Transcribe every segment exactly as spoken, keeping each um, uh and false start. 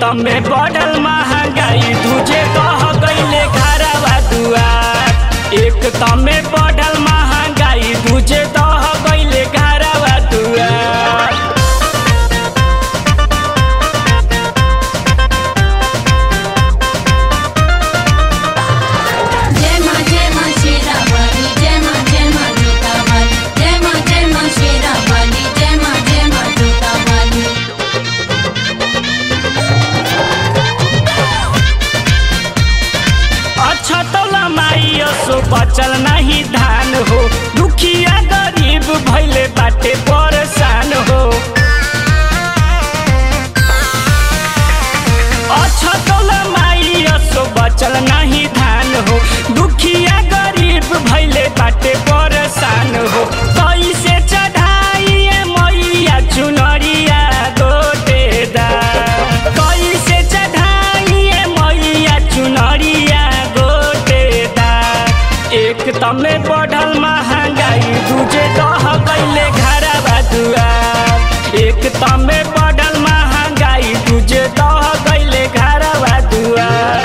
तमे बढ़ल महंगाई दूजे कह गईले घरवा दुआर। एक तमे बढ़ल महंगाई दूजे कह गईले घरवा दुआर। बचल नहीं धान हो, दुखिया गरीब भइले बाटे परेशान हो। अच्छा तोला माई असो बचल नहीं धान हो, दुखिया गरीब भइले बाटे परेशान हो। कैसे चढ़ाई मैया चुनरिया गोटेदार, कैसे चढ़ाई मैया चुनरिया। एक तमे बढ़ल महंगाई दूजे कह गईले घरवा दुआर। एक तमे बढ़ल महंगाई दूजे कह गईले घरवा दुआर।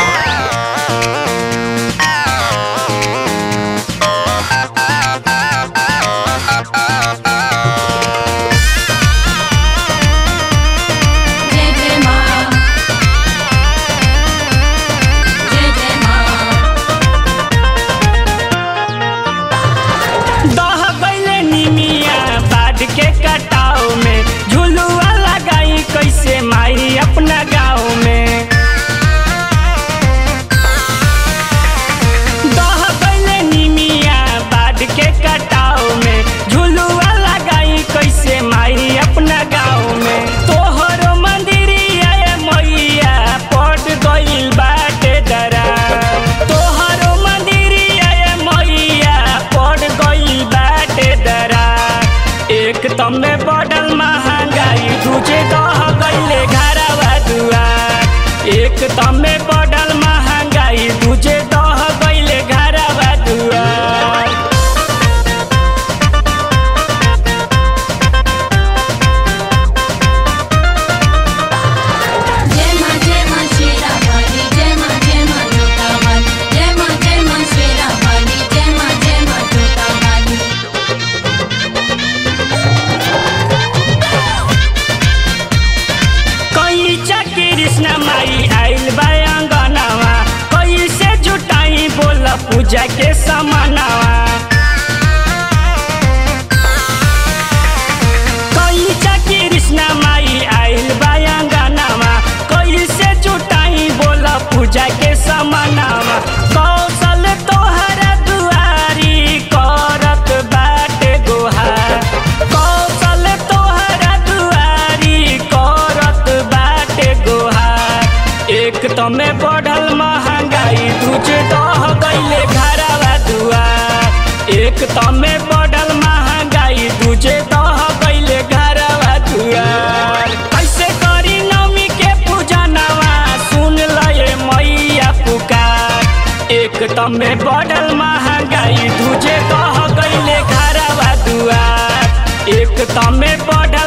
के कटाव में झुलुआ लगाई कैसे माई अपना गाँव में। दह गईले निमिया बाढ़ के कटाव में झुलुआ लगाई कैसे माई अपना गाँव में। तोहरो मंदिरिया मैया पड़ गईल बाटे डरा, तोहरो मंदिरिया मैया पड़ गईल बाटे डरा। एक तमे बढ़ल महंगाई दूजे कह गईले घरवा दुआर। एक तमे बढ़ल महंगाई दूजे कह गईले घरवा दुआर। कृष्ण माई आइल बा अंगनावा, कैसे जुटाई बोल पूजा के समानावा। कैसा कृष्ण माई आइल बा अंगनावा, कैसे जुटाई बोल पूजा के समानावा। कौशल तोहरा दुआरी करत बाटे गोहार, कौशल तोहरा दुआरी करत बाटे गोहार। एक तमे बढ़ल महंगाई दूजे कह गईले घरवा दुआर। एक तमे बढ़ल महंगाई दूजे कह गईले घरवा दुआर। कैसे करी नवमी के पूजनवा सुन लए मैया पुकार। एक तमे बढ़ल महंगाई दूजे कह गईले घरवा दुआर। एक तमे बढ़ल